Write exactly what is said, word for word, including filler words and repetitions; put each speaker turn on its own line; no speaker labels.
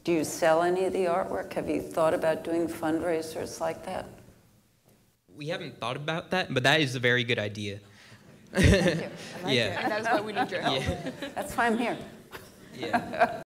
Do you sell any of the artwork? Have you thought about doing fundraisers like that?
We haven't thought about that, but that is a very good idea.
Thank you. I like
Yeah.
it.
And that is why we need your help.
Yeah.
That's why I'm here.
Yeah.